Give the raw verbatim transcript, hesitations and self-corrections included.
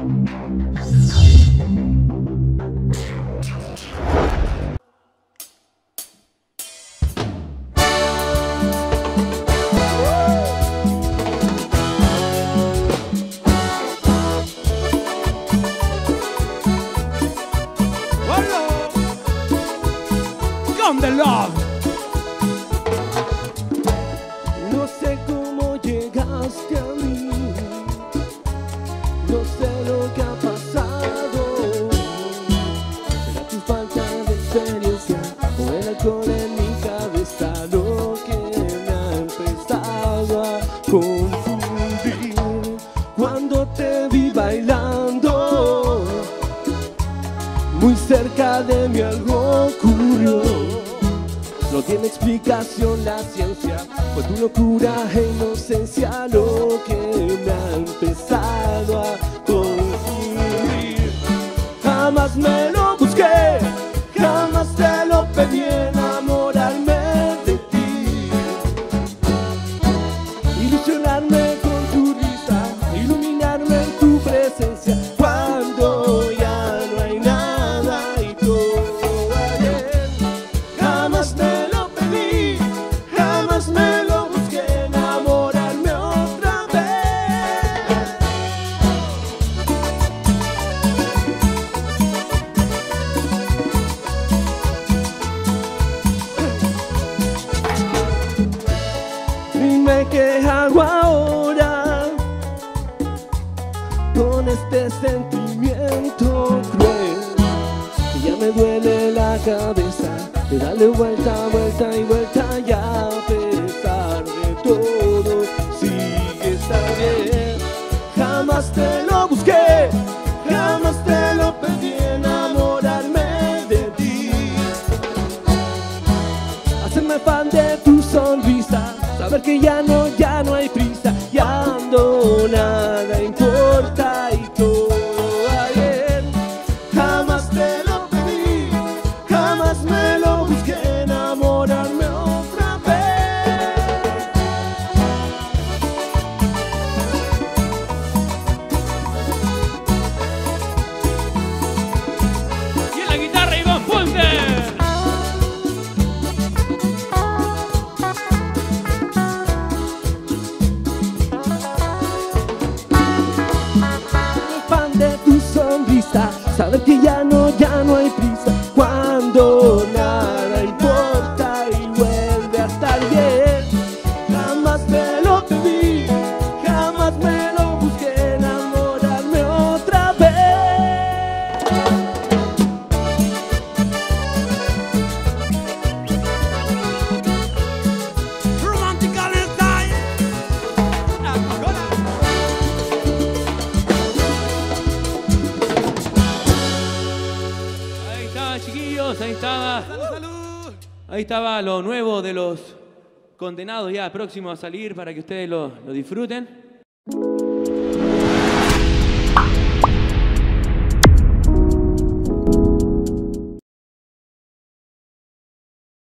Condenados. No sé cómo llegaste a mí, no sé lo que ha pasado. Será tu falta de experiencia o el alcohol en mi cabeza lo que me ha empezado a confundir. Cuando te vi bailando muy cerca de mí algo ocurrió. No tiene explicación la ciencia, fue tu locura e inocencia lo que me ha empezado a confundir. Jamás me lo busqué, jamás te lo pedí, enamorarme de ti, ilusionarme con tu risa, iluminarme en tu presencia, cuando ya no hay nada y todo ayer. Jamás me lo pedí, jamás me lo busqué, enamorarme otra vez. Dime qué hago ahora con este sentimiento cruel, que ya me duele la cabeza de darle vuelta, vuelta y vuelta, y a pesar de todo sigue estar bien. Jamás te lo busqué, jamás te lo pedí, enamorarme de ti, hacerme fan de tu sonrisa, saber que ya no, ya no hay prisa, ya ando, nada importa y todo va bien. Jamás te lo pedí, jamás me lo busqué, enamorarme otra vez. Y en la guitarra Iván Ponte. Fan de tu sonrisa, saber que ya no, ya no hay prisa, cuando nada importa y vuelve a estar bien. Jamás me lo pedí, jamás me lo busqué, enamorarme otra vez. Romantical style. Ahí estaba, chiquillos, ahí estaba. ¡Salud, salud! Ahí estaba lo nuevo de los Condenados, ya próximo a salir para que ustedes lo, lo disfruten.